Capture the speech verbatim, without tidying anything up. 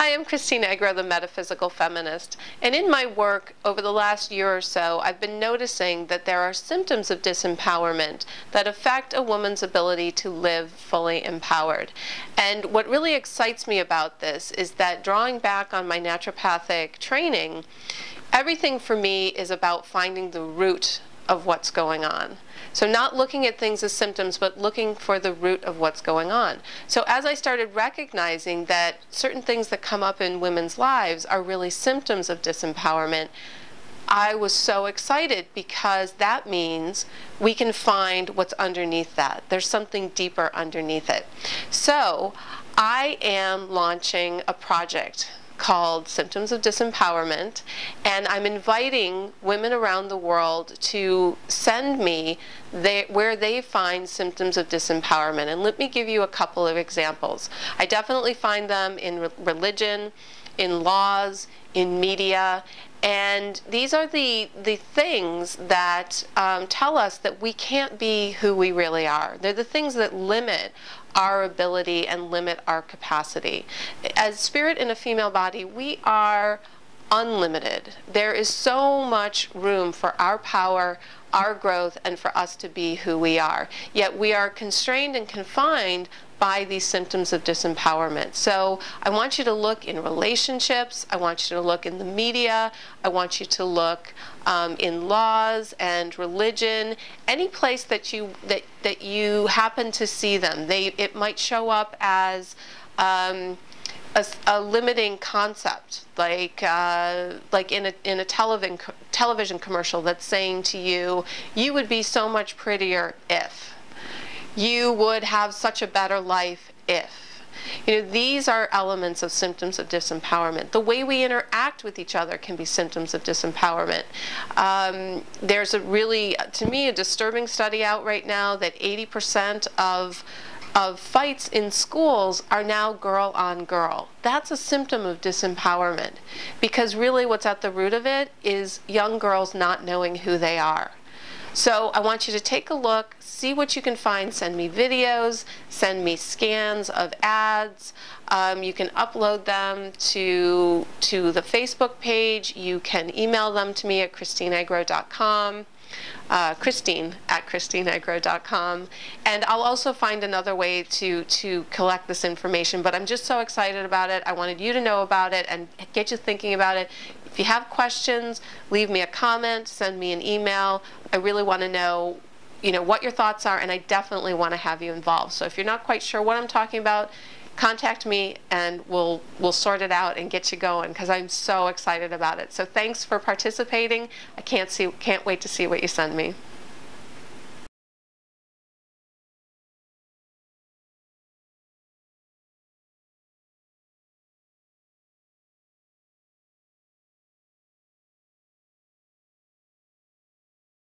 Hi, I'm Christine Agro, the Metaphysical Feminist, and in my work over the last year or so, I've been noticing that there are symptoms of disempowerment that affect a woman's ability to live fully empowered. And what really excites me about this is that, drawing back on my naturopathic training, everything for me is about finding the root of what's going on. So not looking at things as symptoms, but looking for the root of what's going on. So as I started recognizing that certain things that come up in women's lives are really symptoms of disempowerment, I was so excited, because that means we can find what's underneath that. There's something deeper underneath it. So I am launching a project called Symptoms of Disempowerment, and I'm inviting women around the world to send me they, where they find symptoms of disempowerment. And let me give you a couple of examples. I definitely find them in re religion, in laws, in media, and these are the, the things that um, tell us that we can't be who we really are. They're the things that limit our ability and limit our capacity. As spirit in a female body, we are unlimited. There is so much room for our power, our growth, and for us to be who we are. Yet we are constrained and confined by these symptoms of disempowerment. So I want you to look in relationships, I want you to look in the media, I want you to look um, in laws and religion, any place that you that that you happen to see them. They it might show up as um, a, a limiting concept, like uh, like in a in a television television commercial that's saying to you, you would be so much prettier if. You would have such a better life if. You know, these are elements of symptoms of disempowerment. The way we interact with each other can be symptoms of disempowerment. Um, there's a really, to me, a disturbing study out right now that eighty percent of of fights in schools are now girl on girl. That's a symptom of disempowerment, because really what's at the root of it is young girls not knowing who they are. So I want you to take a look, see what you can find. Send me videos, send me scans of ads. Um, you can upload them to, to the Facebook page. You can email them to me at christine agro dot com. Uh, Christine at christine agro dot com, and I'll also find another way to to collect this information, but I'm just so excited about it. I wanted you to know about it and get you thinking about it. If you have questions, leave me a comment, send me an email. I really want to know, you know, what your thoughts are, and I definitely want to have you involved. So if you're not quite sure what I'm talking about, contact me and we'll we'll sort it out and get you going, because I'm so excited about it. So thanks for participating. I can't see can't wait to see what you send me.